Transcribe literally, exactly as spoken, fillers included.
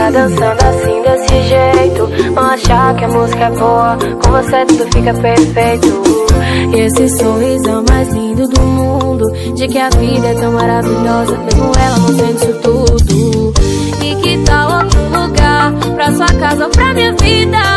ficar dançando assim desse jeito. Não achar que a música é boa, com você tudo fica perfeito. E esse sorriso é o mais lindo do mundo, de que a vida é tão maravilhosa, mesmo ela não sendo isso tudo. E que tal outro lugar, pra sua casa ou pra minha vida?